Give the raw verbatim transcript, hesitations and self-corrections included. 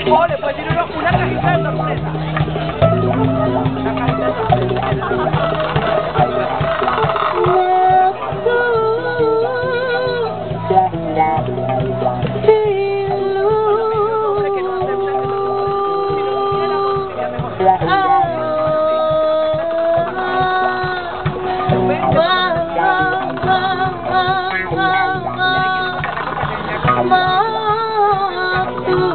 O le puedes decir uno, una cajita de sorpresa.